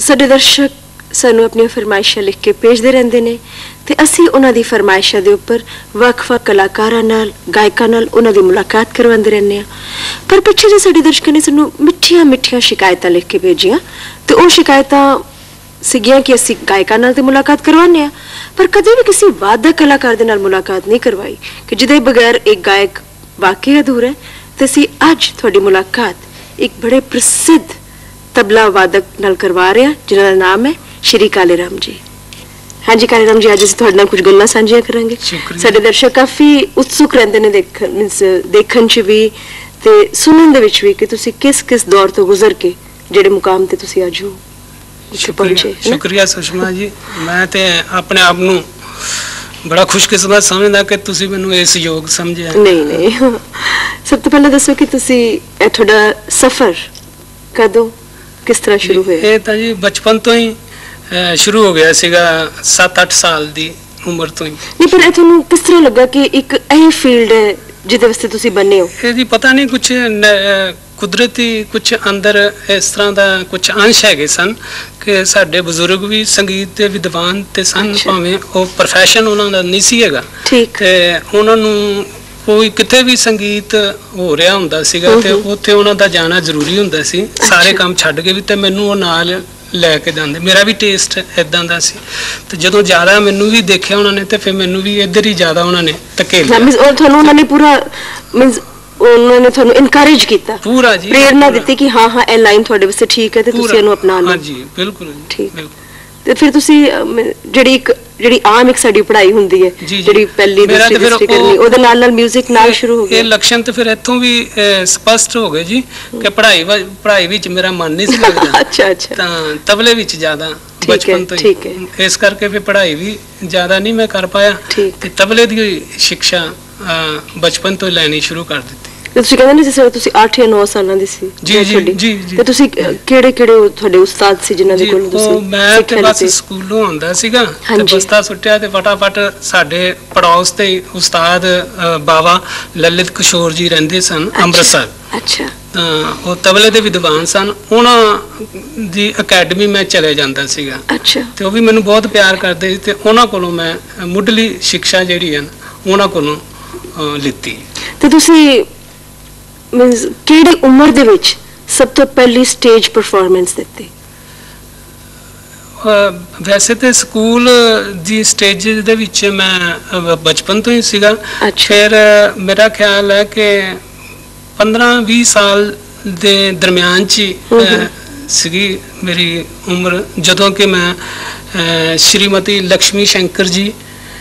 ਸਾਡੇ ਦਰਸ਼ਕ ਸਾਨੂੰ ਆਪਣੀਆਂ ਫਰਮਾਇਸ਼ਾਂ ਲਿਖ ਕੇ ਭੇਜਦੇ ਰਹਿੰਦੇ ਨੇ ਤੇ ਅਸੀਂ ਉਹਨਾਂ ਦੀ ਫਰਮਾਇਸ਼ਾਂ ਦੇ ਉੱਪਰ ਵੱਖ-ਵੱਖ ਕਲਾਕਾਰਾਂ ਨਾਲ ਗਾਇਕਾਂ ਨਾਲ ਉਹਨਾਂ ਦੀ ਮੁਲਾਕਾਤ ਕਰਵਾਉਂਦੇ ਰਹਿੰਦੇ ਆ। ਪਰ ਪਿੱਛੇ ਜੇ ਸਾਡੇ ਦਰਸ਼ਕਾਂ ਨੇ ਸਾਨੂੰ ਮਿੱਠੀਆਂ ਸ਼ਿਕਾਇਤਾਂ ਲਿਖ ਕੇ ਭੇਜੀਆਂ ਤੇ ਉਹ ਸ਼ਿਕਾਇਤਾਂ ਸੀਗੀਆਂ ਕਿ ਅਸੀਂ ਗਾਇਕਾਂ ਨਾਲ ਤੇ ਮੁਲਾਕਾਤ ਕਰਵਾਉਂਦੇ ਆ ਪਰ ਕਦੇ ਵੀ ਕਿਸੇ ਵਾਦਕ ਕਲਾਕਾਰ ਦੇ ਨਾਲ ਮੁਲਾਕਾਤ ਨਹੀਂ ਕਰਵਾਈ ਕਿ ਜਿਹਦੇ ਬਗੈਰ ਇੱਕ ਗਾਇਕ ਵਾਕਈ ਅਧੂਰਾ ਹੈ। ਤੇ ਅਸੀਂ ਅੱਜ ਤੁਹਾਡੀ ਮੁਲਾਕਾਤ ਇੱਕ ਬੜੇ ਪ੍ਰਸਿੱਧ ਤਬਲਾ ਵਾਦਕ ਨਾਲ ਕਰਵਾ ਰਹੇ ਹਾਂ ਜਿਨ੍ਹਾਂ ਦਾ ਨਾਮ ਹੈ ਸ਼੍ਰੀ ਕਾਲੇ ਰਾਮ ਜੀ। हाँ जी काले राम जी, आज ਅਸੀਂ ਤੁਹਾਡੇ ਨਾਲ ਕੁਝ ਗੱਲਾਂ ਸਾਂਝੀਆਂ ਕਰਾਂਗੇ। ਸਾਡੇ ਦਰਸ਼ਕ ਕਾਫੀ ਉਤਸੁਕ ਰਹਿੰਦੇ ਨੇ ਦੇਖਣ ਚ ਵੀ ਤੇ ਸੁਣਨ ਦੇ ਵਿੱਚ ਵੀ ਕਿ ਤੁਸੀਂ ਕਿਸ ਦੌਰ ਤੋਂ ਗੁਜ਼ਰ ਕੇ ਜਿਹੜੇ ਮੁਕਾਮ ਤੇ ਤੁਸੀਂ ਅੱਜ ਹੋ ਉੱਥੇ ਪਹੁੰਚੇ। ਸ਼ੁਕਰੀਆ ਸੁਸ਼ਮਾ ਜੀ, ਮੈਂ ਤੇ ਆਪਣੇ ਆਪ ਨੂੰ ਬੜਾ ਖੁਸ਼ਕਿਸਮਤ ਸਮਝਦਾ ਕਿ ਤੁਸੀਂ ਮੈਨੂੰ ਇਸ ਯੋਗ ਸਮਝਿਆ। ਨਹੀਂ ਸਭ ਤੋਂ ਪਹਿਲਾਂ ਦੱਸੋ ਕਿ ਤੁਸੀਂ ਇਹ ਤੁਹਾਡਾ ਸਫ਼ਰ ਕਦੋਂ ਕਿਸ ਤਰ੍ਹਾਂ ਸ਼ੁਰੂ ਹੋਇਆ? ਇਹ ਤਾਂ ਜੀ ਬਚਪਨ ਤੋਂ ਹੀ शुरू हो गया सीगा, 7-8 साल दी उम्र तो ही। नहीं पर ਇਹ ਤੁਹਾਨੂੰ ਕਿਸ ਤਰ੍ਹਾਂ ਲੱਗਾ ਕਿ ਇੱਕ ਇਹ ਫੀਲਡ ਹੈ ਜਿਹਦੇ ਵਾਸਤੇ ਤੁਸੀਂ ਬਣੇ ਹੋ? ਇਹ ਜੀ ਪਤਾ ਨਹੀਂ ਕੁਝ ਕੁਦਰਤੀ ਕੁਝ ਅੰਦਰ ਇਸ ਤਰ੍ਹਾਂ ਦਾ ਕੁਝ ਅੰਸ਼ ਹੈਗੇ ਸਨ ਕਿ ਸਾਡੇ ਬਜ਼ੁਰਗ ਵੀ ਸੰਗੀਤ ਦੇ ਵਿਦਵਾਨ ਤੇ ਸਨ, ਭਾਵੇਂ ਉਹ ਪ੍ਰੋਫੈਸ਼ਨ ਉਹਨਾਂ ਦਾ ਨਹੀਂ ਸੀ ਹੈਗਾ ਤੇ ਉਹਨਾਂ ਨੂੰ ਕੋਈ ਕਿਤੇ ਵੀ ਸੰਗੀਤ ਹੋ ਰਿਹਾ ਹੁੰਦਾ ਸੀਗਾ ਤੇ ਉੱਥੇ ਉਹਨਾਂ ਦਾ ਜਾਣਾ ਜ਼ਰੂਰੀ ਹੁੰਦਾ ਸੀ, ਸਾਰੇ ਕੰਮ ਛੱਡ ਕੇ ਵੀ, ਤੇ ਮੈਨੂੰ ਉਹ ਨਾਲ ਲੈ ਕੇ ਜਾਂਦੇ। ਮੇਰਾ ਵੀ ਟੇਸਟ ਇਦਾਂ ਦਾ ਸੀ ਤੇ ਜਦੋਂ ਜ਼ਿਆਦਾ ਮੈਨੂੰ ਵੀ ਦੇਖਿਆ ਉਹਨਾਂ ਨੇ ਤੇ ਫਿਰ ਮੈਨੂੰ ਵੀ ਇੱਧਰ ਹੀ ਜ਼ਿਆਦਾ ਉਹਨਾਂ ਨੇ ਧਕੇਲਿਆ। ਔਰ ਤੁਹਾਨੂੰ ਉਹਨਾਂ ਨੇ ਪੂਰਾ ਉਹਨਾਂ ਨੇ ਤੁਹਾਨੂੰ ਇਨਕਰੇਜ ਕੀਤਾ, ਪੂਰਾ ਜੀ ਪ੍ਰੇਰਨਾ ਦਿੱਤੀ ਕਿ ਹਾਂ ਇਹ ਲਾਈਨ ਤੁਹਾਡੇ ਵਾਸਤੇ ਠੀਕ ਹੈ ਤੇ ਤੁਸੀਂ ਇਹਨੂੰ ਅਪਣਾ ਲਓ। ਹਾਂਜੀ ਬਿਲਕੁਲ ਠੀਕ। ਤੇ ਫਿਰ ਤੁਸੀਂ ਜਿਹੜੀ ਆਮ ਇੱਕ ਸਾਡੀ ਪੜ੍ਹਾਈ ਹੁੰਦੀ ਹੈ ਜਿਹੜੀ ਪਹਿਲੀ ਦੂਸਰੀ ਕਰਨੀ ਉਹਦੇ ਨਾਲ 뮤직 ਨਾਲ ਸ਼ੁਰੂ ਹੋ ਗਿਆ। ਇਹ ਲਕਸ਼ਣ ਤੇ ਫਿਰ ਇੱਥੋਂ ਵੀ ਸਪਸ਼ਟ ਹੋ ਗਏ ਜੀ ਕਿ ਪੜ੍ਹਾਈ ਵਿੱਚ ਮੇਰਾ ਮਨ ਨਹੀਂ ਸੀ ਲੱਗਦਾ। ਅੱਛਾ ਤਾਂ ਤਬਲੇ ਵਿੱਚ ਜ਼ਿਆਦਾ ਬਚਪਨ ਤੋਂ ਹੀ, ਇਸ ਕਰਕੇ ਫਿਰ ਪੜ੍ਹਾਈ ਵੀ ਜ਼ਿਆਦਾ ਨਹੀਂ ਮੈਂ ਕਰ ਪਾਇਆ ਤੇ ਤਬਲੇ ਦੀ ਸਿੱਖਿਆ ਬਚਪਨ ਤੋਂ ਲੈਣੀ ਸ਼ੁਰੂ ਕਰ ਦਿੱਤੀ। ਤੁਸੀਂ ਕਹਿੰਦੇ ਨੇ ਜਿਸ ਵੇਲੇ ਤੁਸੀਂ 8 ਜਾਂ 9 ਸਾਲਾਂ ਦੀ ਸੀ ਜੀ ਤੇ ਤੁਸੀਂ ਕਿਹੜੇ ਤੁਹਾਡੇ ਉਸਤਾਦ ਸੀ ਜਿਨ੍ਹਾਂ ਦੇ ਕੋਲ ਤੁਸੀਂ? ਮੈਂ ਤੇ ਬਸ ਸਕੂਲੋਂ ਆਉਂਦਾ ਸੀਗਾ ਤੇ ਬਸਤਾ ਸੁੱਟਿਆ ਤੇ ਫਟਾਫਟ ਸਾਡੇ ਪੜੋਸ ਤੇ ਉਸਤਾਦ ਬਾਬਾ ਲਲਿਤ ਕਿਸ਼ੋਰ ਜੀ ਰਹਿੰਦੇ ਸਨ ਅੰਮ੍ਰਿਤਸਰ। ਅੱਛਾ। ਉਹ ਤਬਲੇ ਦੇ ਵਿਦਵਾਨ ਸਨ, ਉਹਨਾਂ ਦੀ ਅਕੈਡਮੀ ਮੈਂ ਚਲੇ ਜਾਂਦਾ ਸੀਗਾ। ਅੱਛਾ। ਤੇ ਉਹ ਵੀ ਮੈਨੂੰ ਬਹੁਤ ਪਿਆਰ ਕਰਦੇ ਸੀ ਤੇ ਉਹਨਾਂ ਕੋਲੋਂ ਮੈਂ ਮੁੱਢਲੀ ਸਿੱਖਿਆ ਜਿਹੜੀ ਹੈ ਉਹਨਾਂ ਕੋਲੋਂ ਲਿੱਤੀ। ਤੇ ਤੁਸੀਂ ਕਿਹੜੀ ਉਮਰ ਦੇ ਵਿੱਚ ਸਭ ਤੋਂ ਪਹਿਲੀ ਸਟੇਜ ਪਰਫਾਰਮੈਂਸ ਦਿੱਤੀ? ਵੈਸੇ ਤੇ ਸਕੂਲ ਦੀ ਸਟੇਜ ਦੇ ਵਿੱਚ ਮੈਂ ਬਚਪਨ ਤੋਂ ਹੀ ਸੀਗਾ। ਫਿਰ ਮੇਰਾ ਖਿਆਲ ਹੈ ਕਿ 15-20 ਸਾਲ ਦੇ ਦਰਮਿਆਨ 'ਚ ਸੀਗੀ ਮੇਰੀ ਉਮਰ ਜਦੋਂ ਕਿ ਮੈਂ ਸ਼੍ਰੀਮਤੀ ਲక్ష్ਮੀ ਸ਼ੰਕਰ ਜੀ,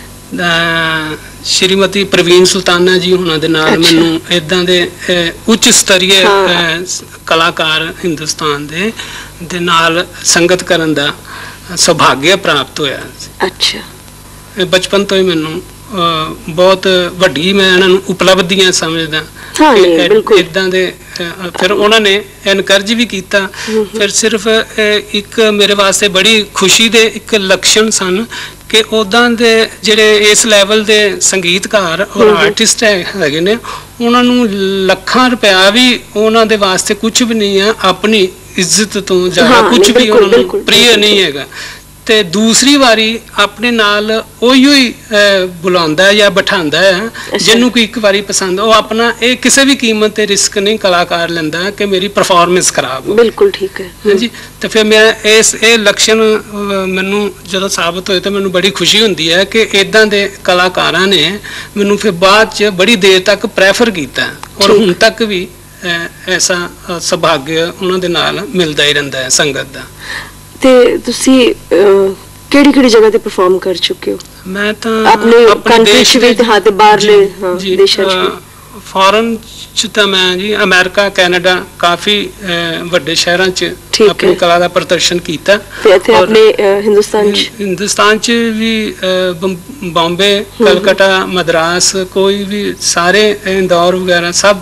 ਸ਼੍ਰੀਮਤੀ ਪ੍ਰਵੀਨ ਸੁਲਤਾਨਾ ਜੀ ਉਹਨਾਂ ਦੇ ਨਾਲ ਮੈਨੂੰ ਇਦਾਂ ਦੇ ਉੱਚ ਸਤਰੀ ਕਲਾਕਾਰ ਹਿੰਦੁਸਤਾਨ ਦੇ ਨਾਲ ਸੰਗਤ ਕਰਨ ਦਾ ਸੁਭਾਗਿਆ ਪ੍ਰਾਪਤ ਹੋਇਆ। ਅੱਛਾ। ਬਚਪਨ ਤੋਂ ਹੀ ਮੈਨੂੰ ਬਹੁਤ ਵੱਡੀ ਮੈਂ ਇਹਨਾਂ ਨੂੰ ਉਪਲਬਧੀਆਂ ਸਮਝਦਾ ਇਦਾਂ ਦੇ। ਫਿਰ ਉਹਨਾਂ ਨੇ ਐਨਕਰੇਜ ਵੀ ਕੀਤਾ। ਫਿਰ ਸਿਰਫ ਇੱਕ ਮੇਰੇ ਵਾਸਤੇ ਬੜੀ ਖੁਸ਼ੀ ਦੇ ਇੱਕ ਲਕਸ਼ਣ ਸਨ ਕਿ ਉਦਾਂ ਦੇ ਜਿਹੜੇ ਇਸ ਲੈਵਲ ਦੇ ਸੰਗੀਤਕਾਰ ਔਰ ਆਰਟਿਸਟ ਹੈਗੇ ਨੇ ਉਹਨਾਂ ਨੂੰ ਲੱਖਾਂ ਰੁਪਇਆ ਵੀ ਉਹਨਾਂ ਦੇ ਵਾਸਤੇ ਕੁਝ ਵੀ ਨਹੀਂ ਆ, ਆਪਣੀ ਇੱਜ਼ਤ ਤੋਂ ਜ਼ਿਆਦਾ ਕੁਝ ਵੀ ਉਹਨਾਂ ਨੂੰ ਪ੍ਰਿਯ ਨਹੀਂ ਹੈਗਾ। ਤੇ ਦੂਸਰੀ ਵਾਰੀ ਆਪਣੇ ਨਾਲ ਉਹੀ ਹੀ ਬੁਲਾਉਂਦਾ ਜਾਂ ਬਿਠਾਉਂਦਾ ਹੈ ਜਿਹਨੂੰ ਕੋਈ ਇੱਕ ਵਾਰੀ ਪਸੰਦ, ਉਹ ਆਪਣਾ ਇਹ ਕਿਸੇ ਵੀ ਕੀਮਤ ਤੇ ਰਿਸਕ ਨਹੀਂ ਕਲਾਕਾਰ ਲੈਂਦਾ ਕਿ ਮੇਰੀ ਪਰਫਾਰਮੈਂਸ ਖਰਾਬ ਹੋ। ਬਿਲਕੁਲ ਠੀਕ ਹੈ। ਹਾਂਜੀ। ਤੇ ਫਿਰ ਮੈਂ ਇਹ ਲਕਸ਼ਣ ਮੈਨੂੰ ਜਦੋਂ ਸਾਬਤ ਹੋਏ ਤਾਂ ਮੈਨੂੰ ਬੜੀ ਖੁਸ਼ੀ ਹੁੰਦੀ ਹੈ ਕਿ ਇਦਾਂ ਦੇ ਕਲਾਕਾਰਾਂ ਨੇ ਮੈਨੂੰ ਫਿਰ ਬਾਅਦ 'ਚ ਬੜੀ ਦੇਰ ਤੱਕ ਪ੍ਰੈਫਰ ਕੀਤਾ ਔਰ ਹੁਣ ਤੱਕ ਵੀ ਐਸਾ ਸੁਭਾਗਿਆ ਉਹਨਾਂ ਦੇ ਨਾਲ ਮਿਲਦਾ ਹੀ ਰਹਿੰਦਾ ਹੈ ਸੰਗਤ ਦਾ। ਤੇ ਤੁਸੀਂ ਕਿਹੜੀ ਜਗ੍ਹਾ ਤੇ ਪਰਫਾਰਮ ਕਰ ਚੁੱਕੇ ਹੋ? ਮੈਂ ਤਾਂ ਆਪਣੇ ਕੰਟਰੀ ਚ ਵੀ ਤੇ ਬਾਹਰਲੇ ਦੇਸ਼ਾਂ ਚ? ਫੋਰਨ ਚ ਤਾਂ ਮੈਂ ਜੀ ਅਮਰੀਕਾ, ਕੈਨੇਡਾ, ਕਾਫੀ ਵੱਡੇ ਸ਼ਹਿਰਾਂ ਚ ਆਪਣੀ ਕਲਾ ਦਾ ਪ੍ਰਦਰਸ਼ਨ ਕੀਤਾ। ਤੇ ਇੱਥੇ ਆਪਣੇ ਹਿੰਦੁਸਤਾਨ ਚ ਵੀ ਬੰਬੇ, ਕਲਕੱਤਾ, ਮਦਰਾਸ, ਕੋਈ ਵੀ ਸਾਰੇ ਇੰਦੌਰ ਵਗੈਰਾ ਸਭ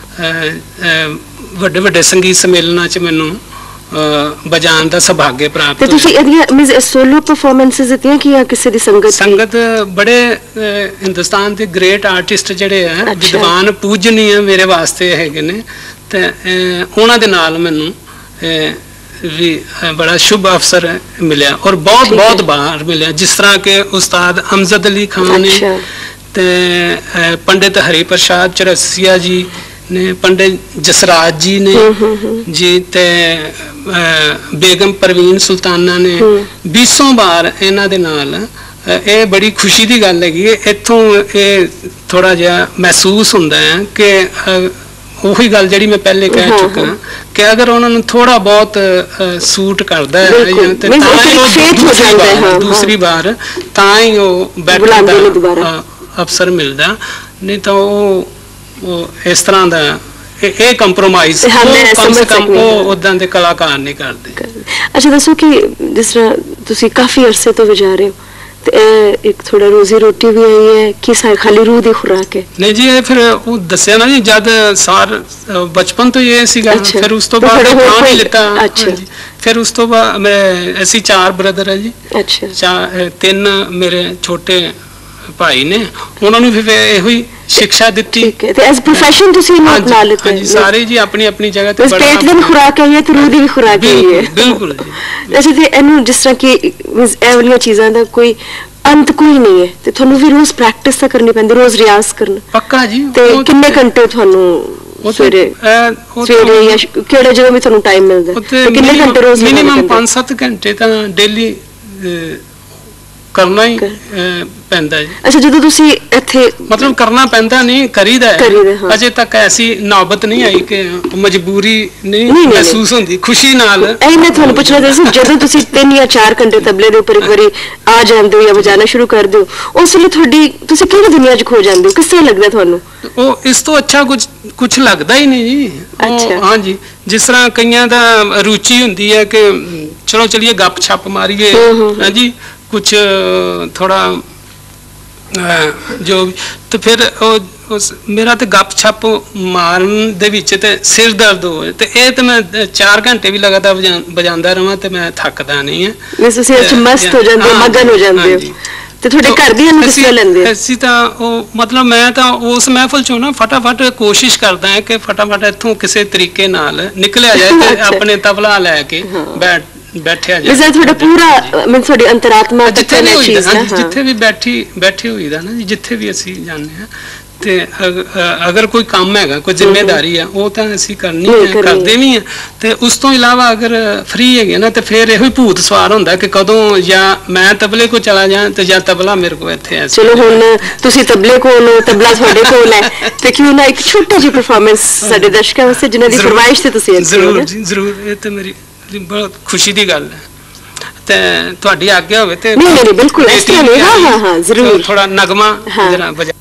ਵੱਡੇ ਵੱਡੇ ਸੰਗੀਤ ਸੰਮੇਲਨਾਂ ਚ ਮੈਨੂੰ ਬਜਾਣ ਦਾ ਸੁਭਾਗਿਆ ਪ੍ਰਾਪਤ ਹੋਇਆ। ਤੁਸੀਂ ਇਹਦੀਆਂ ਸੋਲੋ ਪਰਫਾਰਮੈਂਸਸ ਦਿੱਤੀਆਂ ਕਿ ਜਾਂ ਕਿਸੇ ਦੀ ਸੰਗਤ ਬੜੇ ਹਿੰਦੁਸਤਾਨ ਦੇ ਗ੍ਰੇਟ ਆਰਟਿਸਟ ਜਿਹੜੇ ਆ ਵਿਦਵਾਨ ਪੂਜਨੀय ਮੇਰੇ ਵਾਸਤੇ ਹੈਗੇ ਨੇ ਤੇ ਉਹਨਾਂ ਦੇ ਨਾਲ ਮੈਨੂੰ ਵੀ ਬੜਾ ਸ਼ੁਭ ਅਵਸਰ ਮਿਲਿਆ ਔਰ ਬਹੁਤ ਬਹੁਤ ਬਾਹਰ ਮਿਲਿਆ, ਜਿਸ ਤਰ੍ਹਾਂ ਕਿ ਉਸਤਾਦ ਅਮਜਦ ਅਲੀ ਖਾਨ ਨੇ ਤੇ ਪੰਡਿਤ ਹਰੀ ਪ੍ਰਸਾਦ ਚੌਰਸੀਆ ਜੀ ਨੇ, ਪੰਡਿਤ ਜਸਰਾਜ ਜੀ ਨੇ ਜੀ ਤੇ ਬੇਗਮ ਪਰਵੀਨ ਸੁਲਤਾਨਾ ਨੇ 20 ਵਾਰ ਇਹਨਾਂ ਦੇ ਨਾਲ। ਇਹ ਬੜੀ ਖੁਸ਼ੀ ਦੀ ਗੱਲ ਹੈਗੀ। ਇੱਥੋਂ ਇਹ ਥੋੜਾ ਜਿਹਾ ਮਹਿਸੂਸ ਹੁੰਦਾ ਹੈ ਕਿ ਉਹੀ ਗੱਲ ਜਿਹੜੀ ਮੈਂ ਪਹਿਲੇ ਕਹਿ ਚੁੱਕਾ ਕਿ ਅਗਰ ਉਹਨਾਂ ਨੂੰ ਥੋੜਾ ਬਹੁਤ ਸੂਟ ਕਰਦਾ ਹੈ ਤੇ ਦੂਸਰੀ ਵਾਰ ਤਾਂ ਹੀ ਉਹ ਬੈਠਣ ਦਾ ਅਵਸਰ ਮਿਲਦਾ, ਨਹੀਂ ਤਾਂ ਉਹ ਇਸ ਤਰ੍ਹਾਂ ਦਾ ਇਹ ਕੰਪਰੋਮਾਈਜ਼ ਕਮ ਸੇ ਕਮ ਉਹ ਉਦਾਂ ਦੇ ਕਲਾਕਾਰ ਨਹੀਂ ਕਰਦੇ। ਅੱਛਾ ਦੱਸੋ ਕਿ ਜਿਸ ਤਰ੍ਹਾਂ ਤੁਸੀਂ ਕਾਫੀ ਅਰਸੇ ਤੋਂ ਵਜਾ ਰਹੇ ਹੋ ਤੇ ਇੱਕ ਥੋੜਾ ਰੋਜ਼ੀ ਰੋਟੀ ਵੀ ਆਈ ਹੈ ਕਿ ਖਾਲੀ ਰੂਹ ਦੀ ਖੁਰਾਕ ਹੈ? ਨਹੀਂ ਜੀ, ਇਹ ਫਿਰ ਉਹ ਦੱਸਿਆ ਨਾ ਜੀ, ਜਦ ਸਾਰ ਬਚਪਨ ਤੋਂ ਇਹ ਸੀਗਾ, ਫਿਰ ਉਸ ਤੋਂ ਬਾਅਦ ਥਾਂ ਨਹੀਂ ਲਿੱਤਾ। ਫਿਰ ਉਸ ਤੋਂ ਬਾਅਦ ਅਸੀਂ 4 ਬ੍ਰਦਰ ਹੈ ਜੀ, 3 ਮੇਰੇ ਛੋਟੇ ਭਾਈ ਨੇ, ਉਹਨਾਂ ਨੂੰ ਫਿਰ ਇਹੋ ਹੀ ਸਿੱਖਿਆ ਦਿੱਤੀ ਤੇ ਐਜ਼ ਪ੍ਰੋਫੈਸ਼ਨ ਤੁਸੀਂ ਇਹਨੂੰ ਅਪਣਾ ਲਿੱਤਾ? ਹਾਂਜੀ, ਸਾਰੇ ਜੀ ਆਪਣੀ ਆਪਣੀ ਜਗ੍ਹਾ ਤੇ ਬੜਾ ਪੇਟ ਦੀ ਵੀ ਖੁਰਾਕ ਹੈ ਤੇ ਰੂਹ ਦੀ ਵੀ ਖੁਰਾਕ ਹੈ। ਬਿਲਕੁਲ ਜੀ। ਅੱਛਾ, ਤੇ ਇਹਨੂੰ ਜਿਸ ਤਰ੍ਹਾਂ ਕਿ ਇਹ ਵਾਲੀਆਂ ਚੀਜ਼ਾਂ ਦਾ ਕੋਈ ਅੰਤ ਕੋਈ ਨਹੀਂ ਹੈ ਤੇ ਤੁਹਾਨੂੰ ਵੀ ਰੋਜ਼ ਪ੍ਰੈਕਟਿਸ ਤਾਂ ਕਰਨੀ ਪੈਂਦੀ, ਰੋਜ਼ ਰਿਆਜ਼ ਕਰਨਾ? ਪੱਕਾ ਜੀ। ਤੇ ਕਿੰਨੇ ਘੰਟੇ ਤੁਹਾਨੂੰ ਸਵੇਰੇ ਜਾਂ ਕਿਹੜੇ ਜਦੋਂ ਵੀ ਤੁਹਾਨੂੰ ਟਾਈਮ ਮਿਲਦਾ ਕਿੰਨੇ ਘੰਟੇ ਰੋਜ਼? ਮਿਨੀਮਮ 5-7 ਘੰਟੇ ਤਾਂ ਡੇਲੀ ਕਰਨਾ ਹੀ ਪੈਂਦਾ ਜੀ। ਅੱਛਾ, ਜਦੋਂ ਤੁਸੀਂ ਇੱਥੇ ਮਤਲਬ ਕਰਨਾ ਪੈਂਦਾ ਨਹੀਂ, ਕਰੀਦਾ ਹੈ। ਅਜੇ ਤੱਕ ਐਸੀ ਨੌਬਤ ਨਹੀਂ ਆਈ ਕਿ ਮਜਬੂਰੀ ਨਹੀਂ ਮਹਿਸੂਸ ਹੁੰਦੀ, ਖੁਸ਼ੀ ਨਾਲ। ਇਹ ਮੈਂ ਤੁਹਾਨੂੰ ਪੁੱਛਣਾ ਸੀ, ਜਦੋਂ ਤੁਸੀਂ 3 ਜਾਂ 4 ਘੰਟੇ ਤਬਲੇ ਦੇ ਉੱਪਰ ਇੱਕ ਵਾਰੀ ਆ ਜਾਂਦੇ ਹੋ ਜਾਂ ਵਜਾਣਾ ਸ਼ੁਰੂ ਕਰਦੇ ਹੋ, ਉਸ ਵੇਲੇ ਤੁਸੀਂ ਕਿਹੜੀ ਦੁਨੀਆ 'ਚ ਖੋ ਜਾਂਦੇ ਹੋ? ਕਿਸ ਤਰ੍ਹਾਂ ਲੱਗਦਾ ਤੁਹਾਨੂੰ? ਉਹ ਇਸ ਤੋਂ ਅੱਛਾ ਕੁਝ ਲੱਗਦਾ ਹੀ ਨਹੀਂ ਜੀ। ਹਾਂਜੀ, ਜਿਸ ਤਰ੍ਹਾਂ ਕਈਆਂ ਦਾ ਰੁਚੀ ਹੁੰਦੀ ਹੈ ਕਿ ਚਲੋ ਚਲੀਏ ਗੱਪ ਛੱਪ ਮਾਰੀਏ, ਹਾਂਜੀ ਕੁਛ ਥੋੜਾ ਜੋ, ਤੇ ਫਿਰ ਮੇਰਾ ਤੇ ਗੱਪ ਛੱਪ ਮਾਰਨ ਦੇ ਵਿੱਚ ਤੇ ਸਿਰ ਦਰਦ ਹੋਵੇ ਤੇ ਇਹ ਤੇ ਮੈਂ 4 ਘੰਟੇ ਵੀ ਲਗਾਤਾਰ ਵਜਾਉਂਦਾ ਰਹਾਂ ਤੇ ਮੈਂ ਥੱਕਦਾ ਨਹੀਂ ਹੈ। ਤੁਸੀਂ ਮਸਤ ਹੋ ਜਾਂਦੇ, ਮਗਨ ਹੋ ਜਾਂਦੇ ਹੋ। ਤੇ ਤੁਹਾਡੇ ਘਰ ਦੀਆਂ ਨੂੰ ਕਿਸ ਤਰ੍ਹਾਂ ਲੈਂਦੇ? ਅਸੀਂ ਤਾਂ ਉਹ ਮਤਲਬ ਮੈਂ ਤਾਂ ਉਸ ਮਹਿਫਲ ਚੋਂ ਨਾ ਫਟਾਫਟ ਕੋਸ਼ਿਸ਼ ਕਰਦਾ ਹਾਂ ਕਿ ਫਟਾਫਟ ਇੱਥੋਂ ਕਿਸੇ ਤਰੀਕੇ ਨਾਲ ਨਿਕਲਿਆ ਜਾਏ ਤੇ ਆਪਣੇ ਤਬਲਾ ਲੈ ਕੇ ਬੈਠਿਆ ਜਾਏ। ਵੈਸੇ ਤੁਹਾਡਾ ਪੂਰਾ ਮੈਂ ਤੁਹਾਡੀ ਅੰਤਰਾਤਮਾ ਜਿੱਥੇ ਵੀ ਬੈਠੀ ਹੋਈ ਦਾ ਨਾ ਜੀ, ਜਿੱਥੇ ਵੀ ਅਸੀਂ ਜਾਂਦੇ ਹਾਂ ਤੇ ਅਗਰ ਕੋਈ ਕੰਮ ਹੈਗਾ, ਕੋਈ ਜ਼ਿੰਮੇਵਾਰੀ ਆ, ਉਹ ਤਾਂ ਅਸੀਂ ਕਰਨੀ ਹੈ, ਕਰਦੇ ਵੀ ਆ। ਤੇ ਉਸ ਤੋਂ ਇਲਾਵਾ ਅਗਰ ਫ੍ਰੀ ਹੈਗੇ ਨਾ ਤੇ ਫਿਰ ਇਹੋ ਹੀ ਭੂਤ ਸਵਾਰ ਹੁੰਦਾ ਕਿ ਕਦੋਂ ਜਾਂ ਮੈਂ ਤਬਲੇ ਕੋ ਚਲਾ ਜਾਂ ਤੇ ਜਾਂ ਤਬਲਾ ਮੇਰੇ ਕੋ ਇੱਥੇ ਹੈ। ਚਲੋ ਹੁਣ ਤੁਸੀਂ ਤਬਲੇ ਕੋਲ, ਤਬਲਾ ਤੁਹਾਡੇ ਕੋਲ ਹੈ, ਤੇ ਕਿਉਂ ਨਾ ਇੱਕ ਛੋਟਾ ਜਿਹੀ ਪਰਫਾਰਮੈਂਸ ਸਾਡੇ ਦਰਸ਼ਕਾਂ ਵਾਸਤੇ ਜਿਨ੍ਹਾਂ ਦੀ ਫਰਮਾਇਸ਼ ਤੇ ਤੁਸੀਂ ਜ਼ਰੂਰ ਜੀ ਜ਼ਰੂਰ। ਇਹ ਤੇ ਮੇਰੀ ਬਹੁਤ ਖੁਸ਼ੀ ਦੀ ਗੱਲ ਹੈ ਤੇ ਤੁਹਾਡੀ ਆਗਿਆ ਹੋਵੇ ਤੇ ਨਹੀਂ ਬਿਲਕੁਲ ਇਸ ਤਰ੍ਹਾਂ ਨਹੀਂ। ਹਾਂ ਜ਼ਰੂਰ ਥੋੜਾ ਨਗਮਾ ਜਰਾ ਵਜਾ।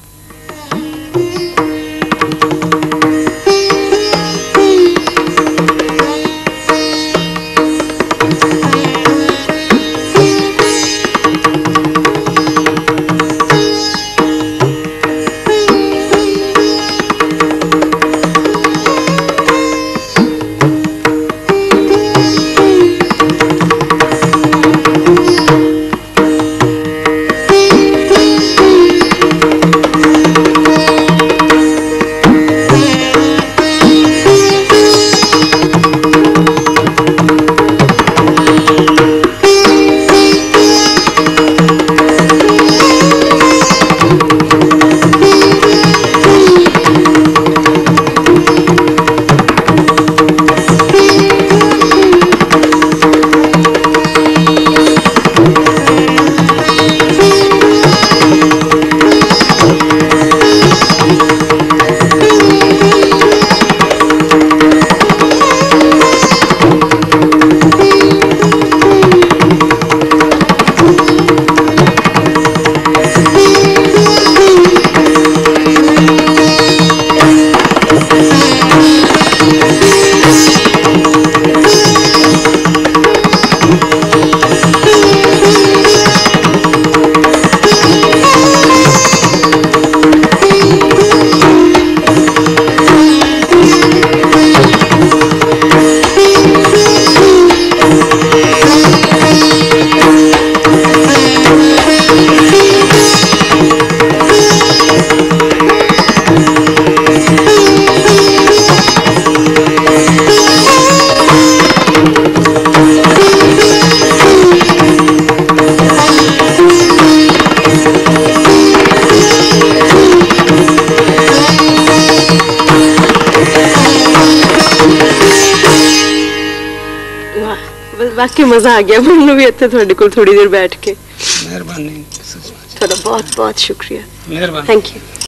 वाकई मजा आ गया मैनू भी इत्थे तुहाडे कोल थोड़ी देर बैठ के। मेहरबानी, थोड़ा बहुत बहुत शुक्रिया। मेहरबानी, थैंक यू।